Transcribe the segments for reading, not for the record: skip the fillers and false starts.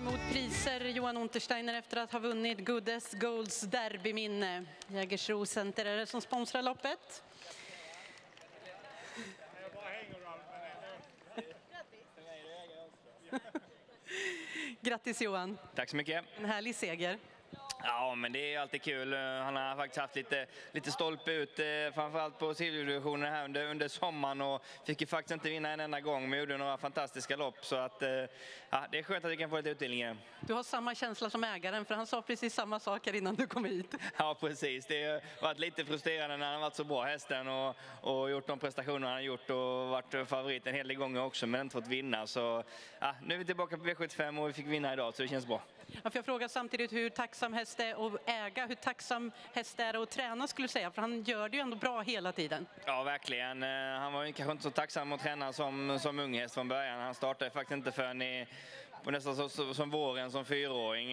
emot priser, Johan Untersteiner, efter att ha vunnit Goodest Golds derbyminne. Jägersro Center är det som sponsrar loppet. Grattis Johan. Tack så mycket. En härlig seger. Ja, men det är alltid kul. Han har faktiskt haft lite stolpe ut, framförallt på silverdivisionen här under sommaren, och fick ju faktiskt inte vinna en enda gång, men gjorde några fantastiska lopp, så att ja, det är skönt att vi kan få lite utdelningar. Du har samma känsla som ägaren, för han sa precis samma sak här innan du kom hit. Ja, precis. Det har varit lite frustrerande när han varit så bra hästen och gjort de prestationer han har gjort och varit favorit en hel del gånger också, men inte fått vinna. Så ja, nu är vi tillbaka på V75 och vi fick vinna idag, så det känns bra. Ja, för jag frågar samtidigt hur tacksam häst är att äga, hur tacksam häst är att träna, skulle jag säga, för han gör det ju ändå bra hela tiden. Ja, verkligen. Han var ju kanske inte så tacksam att träna som ung häst från början. Han startade faktiskt inte förrän på nästan som våren som 4-åring.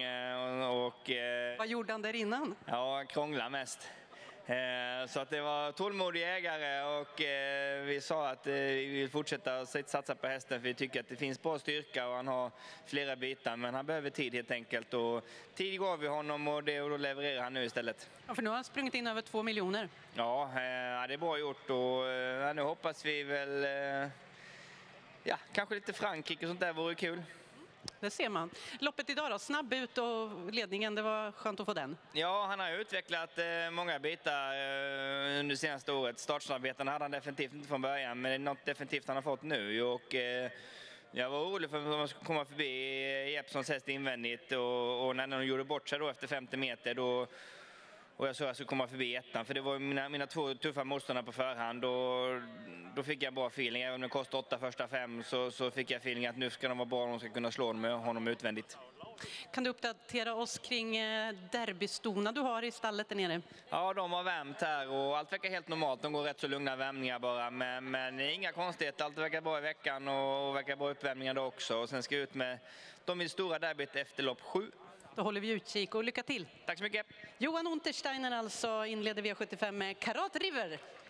Vad gjorde han där innan? Ja, krångla mest. Så att det var tålmodig ägare, och vi sa att vi vill fortsätta satsa på hästen, för vi tycker att det finns bra styrka och han har flera bitar, men han behöver tid helt enkelt, och tid gav vi honom, och då levererar han nu istället. Ja, för nu har han sprungit in över 2 miljoner. Ja, det är bra gjort, och nu hoppas vi väl ja, kanske lite Frankrike och sånt där vore kul. Det ser man. Loppet idag då, snabb ut och ledningen, det var skönt att få den. Ja, han har utvecklat många bitar under senaste året. Startsnabbheten hade han definitivt inte från början, men det är något definitivt han har fått nu. Och jag var orolig för att man skulle komma förbi Jeppssons häst invändigt, och när de gjorde bort sig då efter 50 meter och jag såg att jag skulle komma förbi ettan, för det var mina två tuffa motståndare på förhand, och då fick jag en bra feeling. Även om det kostade 8 första 5 så fick jag feeling att nu ska de vara bra, de ska kunna slå med honom utvändigt. Kan du uppdatera oss kring derbystona du har i stallet där nere? Ja, de har värmt här och allt verkar helt normalt. De går rätt så lugna värmningar bara, men inga konstigheter. Allt verkar bra i veckan och verkar bra uppvärmningar då också. Och sen ska vi ut med de i stora derbyt efter lopp 7. Då håller vi utkik och lycka till. Tack så mycket. Johan Untersteiner alltså inleder V75 med Karat River.